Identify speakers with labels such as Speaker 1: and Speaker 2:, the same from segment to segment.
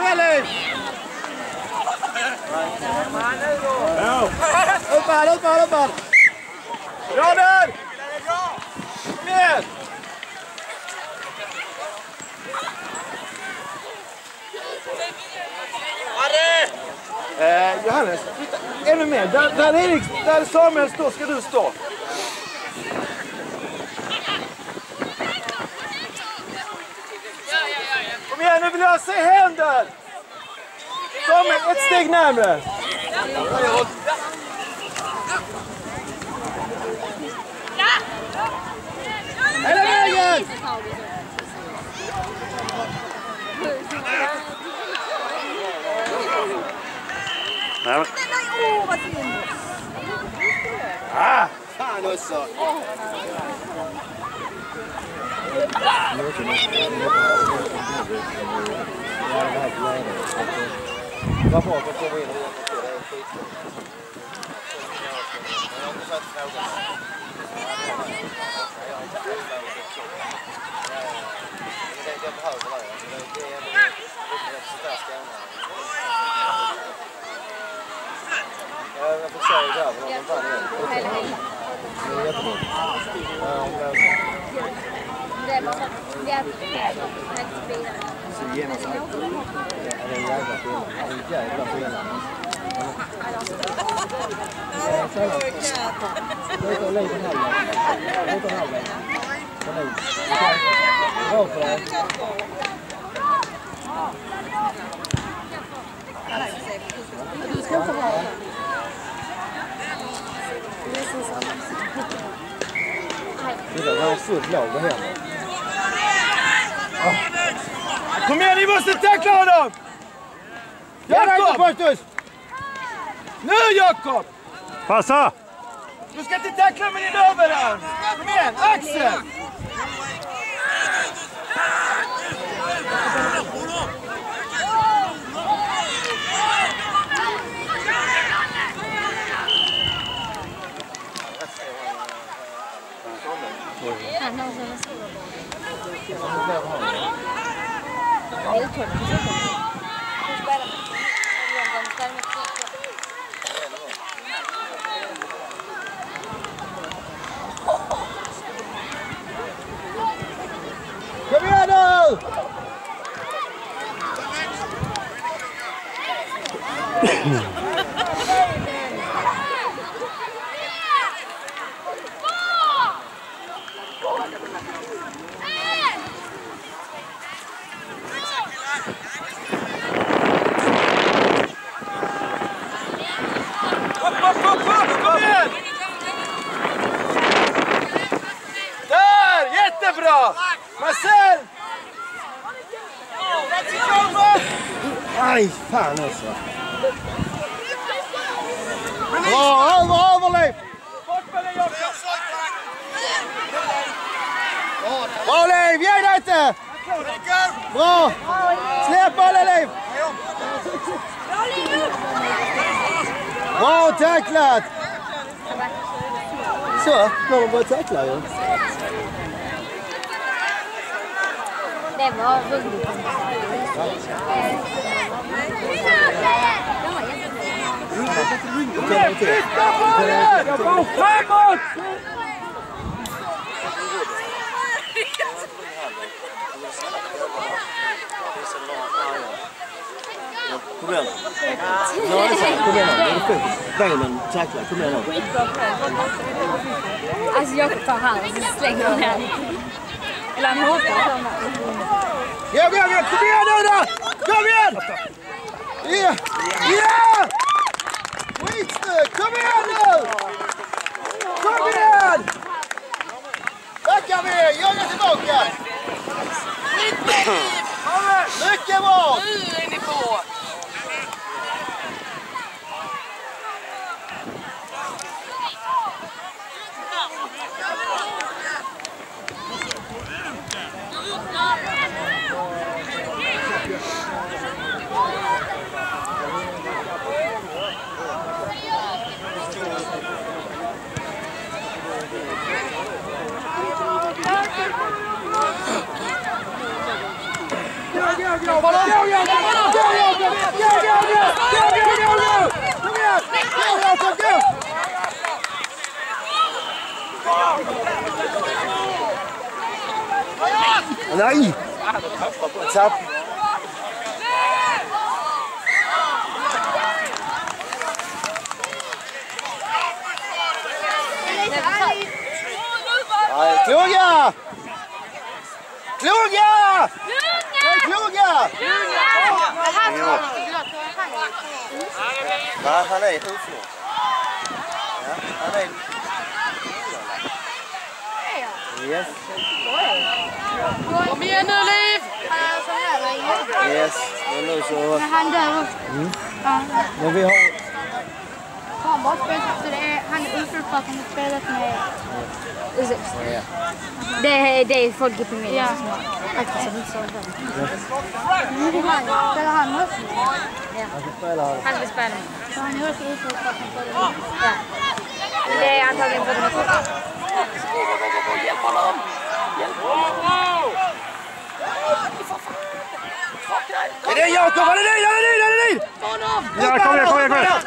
Speaker 1: med Liv! Upp här! Bra där! Kom igen! Johannes, flytta ännu mer. Där Samuel står ska du stå. Kom igen, nu vill jag se händer! Samuel, ett steg närmare. Hela vägen!
Speaker 2: Nej, men...
Speaker 3: vad synd!
Speaker 1: Fan också! Vad bra att komma in och jag får säga det här, men de tar igen. Det är jättebra. Så genast allt. Det är en jävla skillnad. Det är en jävla skillnad. Det är Liv en halvväg. Det är en halvväg. Bra för dig.
Speaker 3: Du ska inte ha.
Speaker 1: Det var fullt lag och hem. Kom igen, ni måste tackla honom! Jakob! Nu Jakob!
Speaker 2: Passa!
Speaker 1: Du ska inte tackla med din överarm! Kom igen, Axel! Kom igen nu! Kom igen! Där! Jättebra! Marcel! Aj, fan alltså. Bra, över Liv! Bra Liv, ge dig inte! Bra! Släpp alla Liv! Bra tacklat! Så, nu har de börjat tackla ju.
Speaker 3: Det var roligt.
Speaker 1: Flytta bollen! Jag går framåt! Kom igen. Kom igen. Det är fint. Benen tacklar. Kom igen.
Speaker 3: Alltså jag tar hand och slänger den här. Eller han hoppar på mig.
Speaker 1: Ja, kom igen nu då! Kom igen! Ja! Skitsnyggt! Kom igen nu! Kom igen! Tackar vi! Jaga tillbaka! Mycket bra!
Speaker 4: Nu är ni på!
Speaker 1: Nej! Tapp! Kluga! Kluga! Nej, kluga! Nej, han är uflå. Ja, han är... Yes.
Speaker 4: Kom igen nu, Liv!
Speaker 1: Yes, men nu så...
Speaker 5: Men han dör. Ja.
Speaker 1: Men vi har...
Speaker 5: Han bara spelat, så han är ufrån för att han har spelat med...
Speaker 1: Ja.
Speaker 3: Det är folk i familjen
Speaker 5: Ja.
Speaker 3: som har faktiskt så
Speaker 5: Spelar han också?
Speaker 1: Han ska spela här.
Speaker 3: han ska spela.
Speaker 5: Så han är också ufrån för att han spelar med.
Speaker 3: Ja. Det är antagligen för att de har fått.
Speaker 4: Hjälp honom! Hjälp honom!
Speaker 1: Är det Jakob? Han är din! Han är din! Han är din!
Speaker 2: Ja, kom igen, kom igen, kom igen.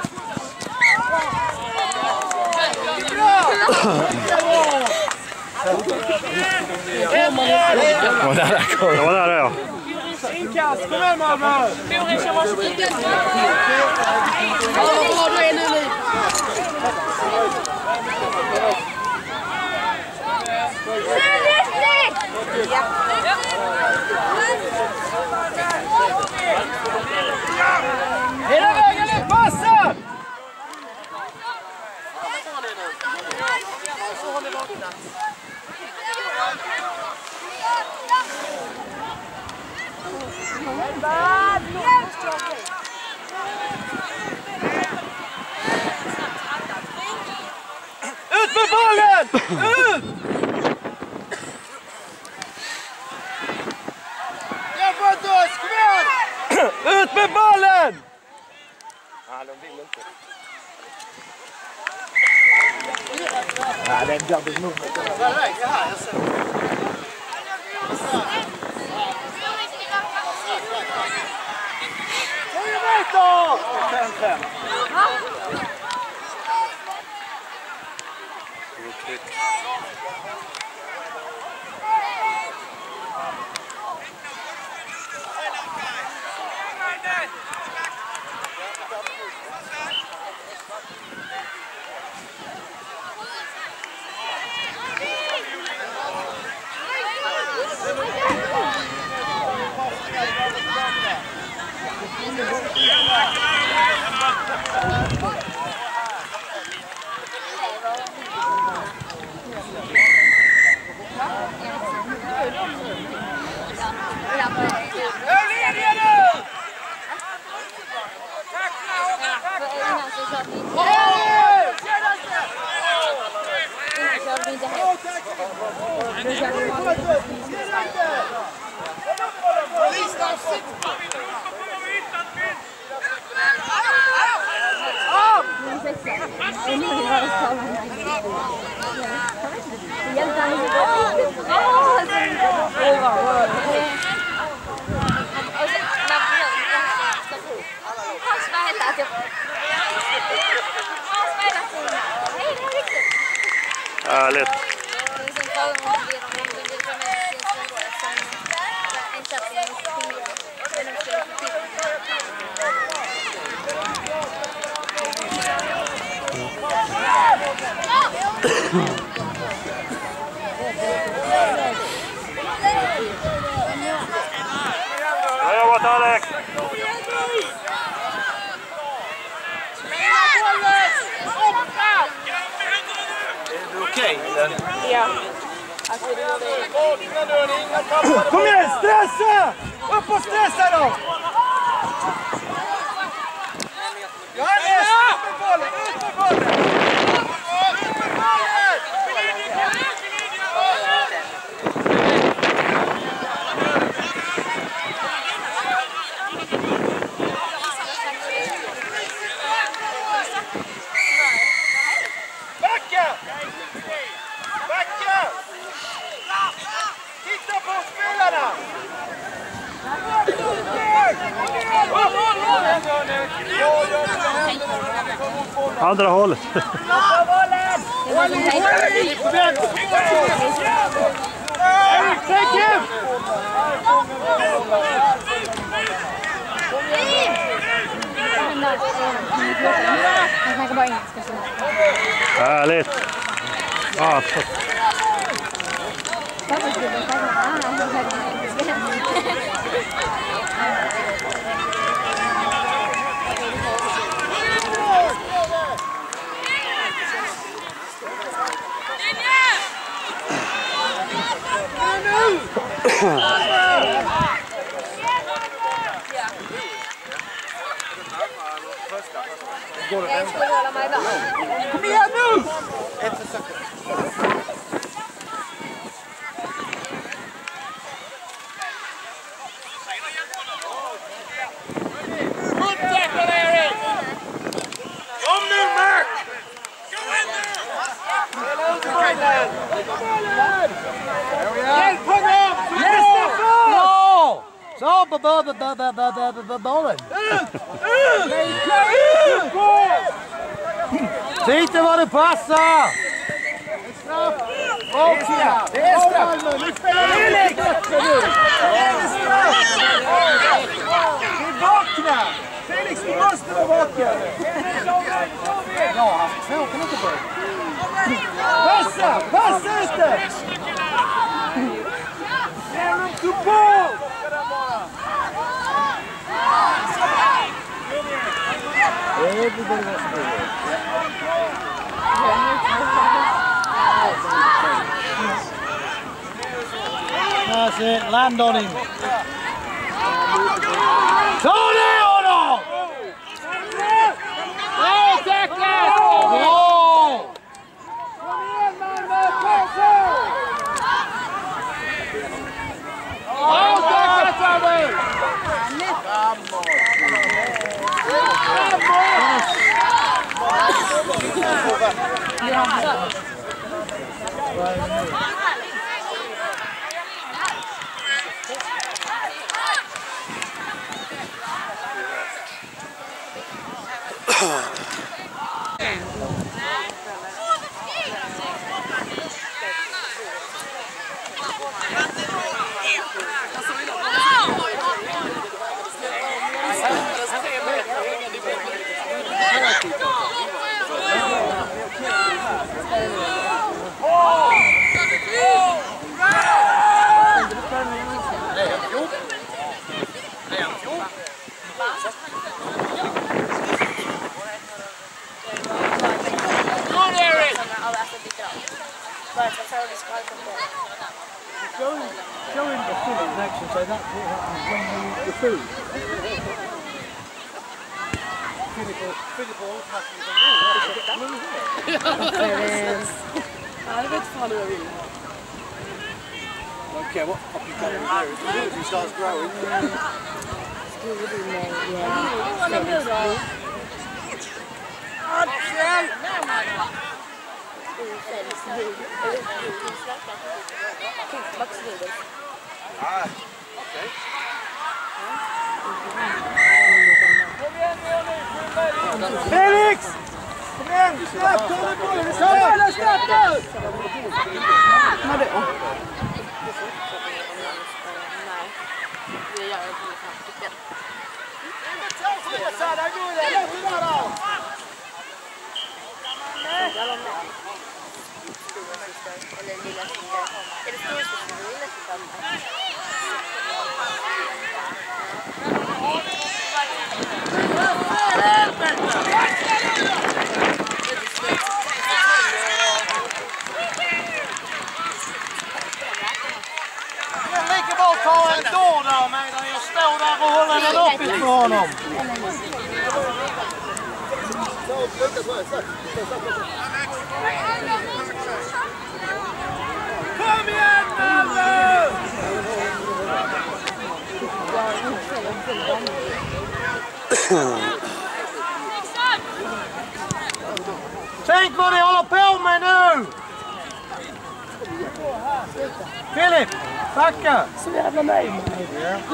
Speaker 2: Det var där, ja.
Speaker 4: Inkast, kom igen Malmö! Borisha var så tidigt. Ja, vad bra du är nu, Liv!
Speaker 1: Hela vägen Liv! Passa! Ut med bollen! Ut! Hjälp oss! Kom igen! Ut med bollen! Nej, de vill inte. Nej, det är en double move. Jag ser.
Speaker 2: Härligt. Bra jobbat Alex!
Speaker 1: Är du okej?
Speaker 4: Ja.
Speaker 1: Kom igen, stressa! Upp och stressa då! Johannes, ut med bollen, ut med bollen! Ut med bollen! Backa! Backa! Titta på spelarna!
Speaker 2: Andra hållet.
Speaker 1: Erik, take him!
Speaker 5: Han snackar bara engelska.
Speaker 2: Härligt. Ja,
Speaker 1: Kom igen nu! Kom nu, Mark! Hjälp honom!
Speaker 6: Ja! Så, bollen. Titta vad det passar!
Speaker 1: Det är straff! Felix! Vi vaknar! Felix, vi måste vara vakna!
Speaker 6: Ja, så kan inte börja.
Speaker 1: Passa! Passa inte! Genom till boll!
Speaker 6: That's it, land on him. Ta det honom!
Speaker 1: Bra, tacklas!
Speaker 6: Bra!
Speaker 1: Kom igen, Malmö! Passa! Bra, tacklas, Samuel!
Speaker 6: Show him the full action, so that's what happens when you eat the food.
Speaker 1: Don't care what fucking colour he wears, as he starts growing. Felix! Kom igen, snabbt! Ta den bollen! Snabbt, snabbt nu!
Speaker 6: Lika bra att ta en dörr där medan jag står där och håller den uppe för honom.
Speaker 1: Kom igen, Malmö!
Speaker 6: Tänk vad ni håller på med nu! Filip! Backa!
Speaker 4: Så jävla nöjd med mig.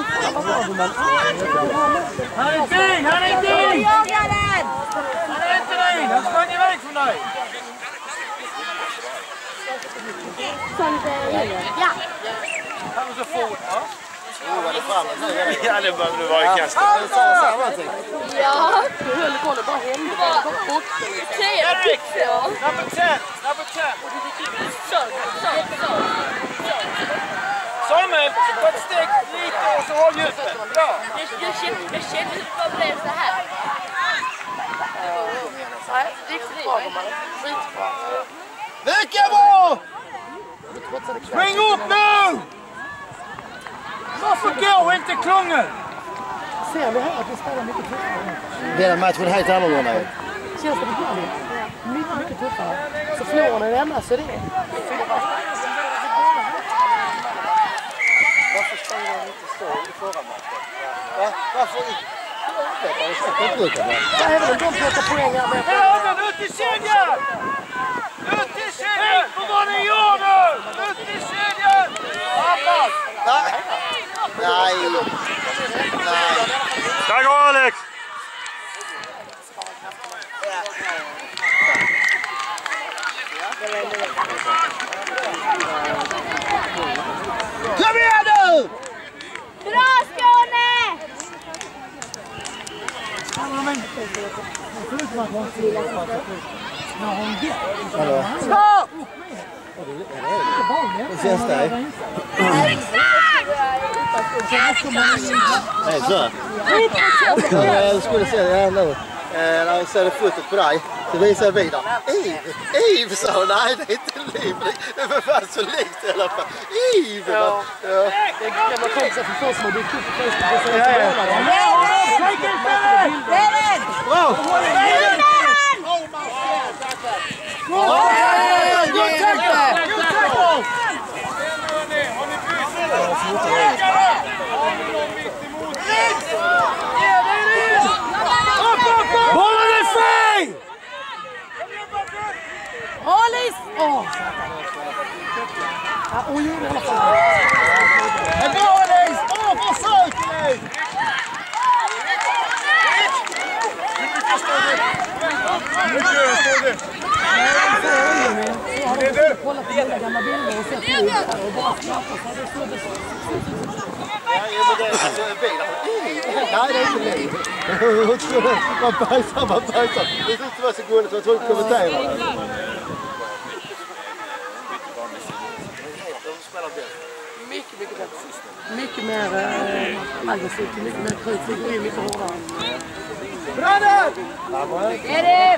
Speaker 6: Han är inte din! Han är inte din!
Speaker 3: Jagar den!
Speaker 6: Han är inte din! Han sprang iväg från dig!
Speaker 5: Ja.
Speaker 6: Han var så fort, va?
Speaker 1: Ja, det behöver du vara i kastet.
Speaker 4: Ja, du höll på att bara hända.
Speaker 1: Erik! Number 10! Number 10! Samuel, på ett steg lite och så håll djupet. Bra!
Speaker 3: Jag känner hur det blev så här.
Speaker 4: Nej, riktigt bra gumman. Skitbra.
Speaker 1: Mycket bra! Spring upp nu! Varför går inte klungan?
Speaker 4: Ser vi här att vi spelar mycket tuffare?
Speaker 7: Den matchen helt annorlunda.
Speaker 4: Känns det bra nu? Mycket tuffare. Så förlorar ni denna så det är 4.
Speaker 7: Varför sprang han inte stå i förra matchen? Va? Varför inte?
Speaker 4: Ja, även om de plockar poäng här med.
Speaker 1: Även ut i kedjan! Ut i kedjan! Vad var ni gör nu? Ut i kedjan!
Speaker 7: Nej. Nej. Nej.
Speaker 2: Där går Alex!
Speaker 1: Kom igen nu!
Speaker 3: Bra Skåne!
Speaker 1: Stopp!
Speaker 7: Hur känns det? Nej, så. Jag skulle säga ja, nu. När jag ser fotot på dig så visar jag vidare. Iv sa hon. Nej, det är inte Liv. Det är för fan så likt i alla fall. Iv! Ja.
Speaker 4: Det är gamla kompisar från förr som har byggt upp Facebook.
Speaker 1: Bra! Bollen är fri!
Speaker 4: Alice! Åh! Ja, hon gjorde i alla fall.
Speaker 1: Det är bra Alice! Bra försök Alice!
Speaker 4: Kolla på mina gamla bilder och sett hur och bara skrattar så det står det.
Speaker 7: Nej, det är inte Liv. Man bajsar. Det är inte vad sekunder så jag tror inte kommentera.
Speaker 4: Mycket bättre. Mycket mer aggressivt, mycket mer krut, mycket hårdare.
Speaker 1: Bröder!
Speaker 3: Erik!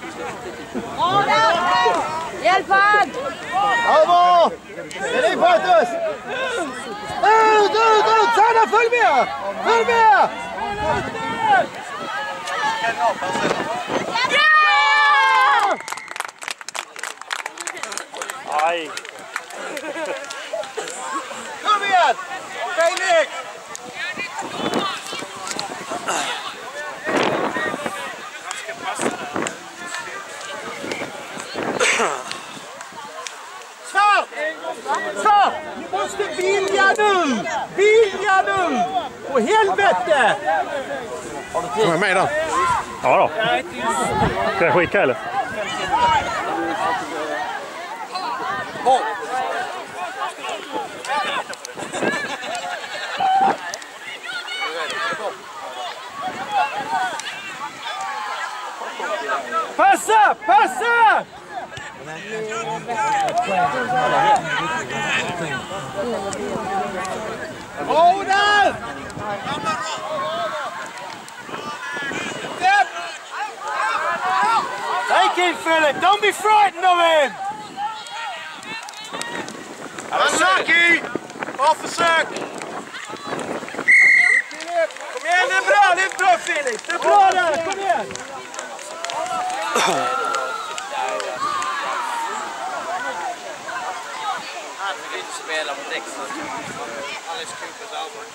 Speaker 3: Adam! Hjälp han!
Speaker 7: Bravo! Det är dig Pontus! Ut! Sanna, följ med! Följ med!
Speaker 3: Ja!
Speaker 2: Aj!
Speaker 1: Kom igen! Felix! Så! Ni måste vilja nu! Vilja nu! På helvete!
Speaker 7: Får jag med då?
Speaker 2: Ja då. Ska jag skicka eller?
Speaker 1: Passa! Passa! Roder! Take him, Philip! Don't be frightened of him! Saki! Bra försök! Kom igen, det är bra Philip! Det är bra där, kom igen!
Speaker 8: Han vill inte spela mot Dexter. Alex Coopers album.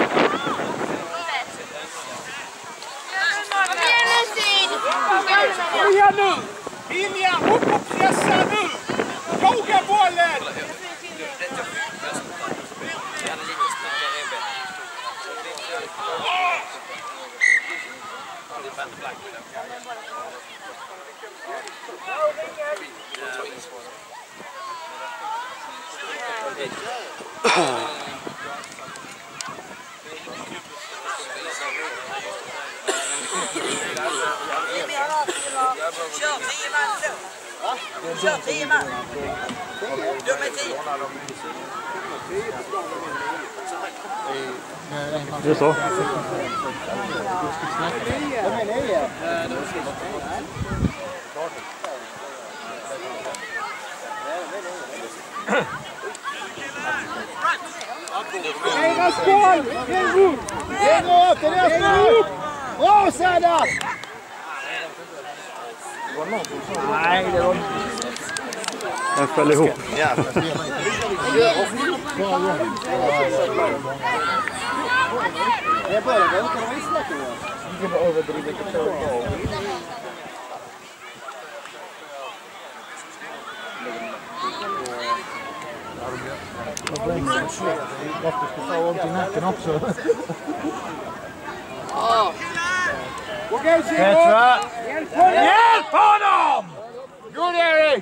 Speaker 3: Kom igen Lucy!
Speaker 1: Vilja upp och pressa nu! Koga bollen!
Speaker 8: Kör 10 man så. Kör 10 man. Du med 10.
Speaker 2: Det är så.
Speaker 1: Deras boll! Den upp! Bra Sanna!
Speaker 6: Nej, det var
Speaker 2: Den föll ihop.
Speaker 7: Ja. Det är bara det kan vara isläck då. Det var överdrivet att köra.
Speaker 6: Varför ska ta ont i nacken också?
Speaker 1: Petra! Hjälp honom! Good Erik!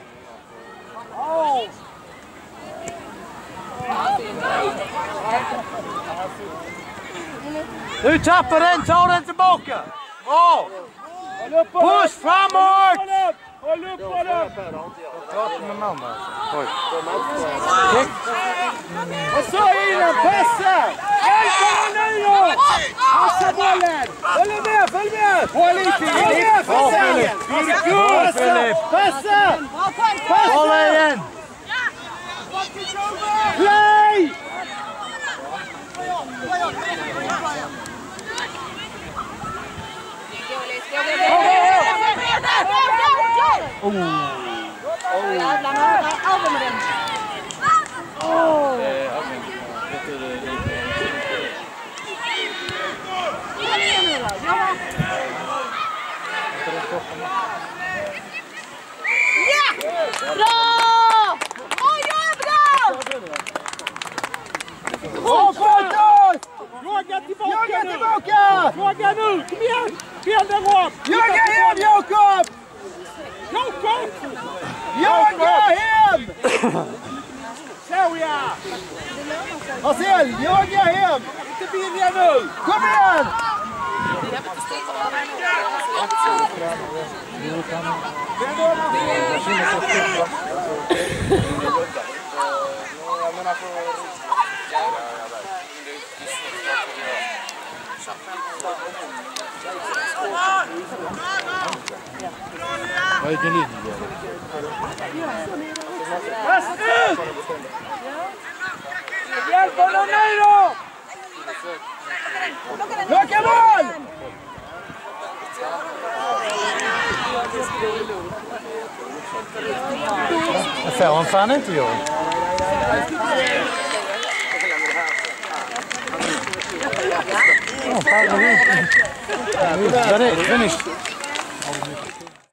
Speaker 6: Du tappar den, ta den tillbaka! Bra! Push framåt!
Speaker 1: Håll upp honom!
Speaker 6: Prata med mamma.
Speaker 2: Oj.
Speaker 1: Och så innan, passa! Hjälp honom nu då! Passa bollen! Följ med, följ med! Håll lite, följ med, passa! Passa! Passa!
Speaker 6: Hålla igen!
Speaker 1: Play! Jaga tillbaka! Jaga nu! Kom igen! Vänd om! Jaga hem, Jakob! Jakob! Jaga hem! Så ja! Marcel, jaga hem! Inte vilja nu! Kom igen!
Speaker 6: Vilken linje?
Speaker 1: Pass ut! Hjälp honom nu då! Plocka boll!
Speaker 6: Det får han fan inte göra. Oh, finished.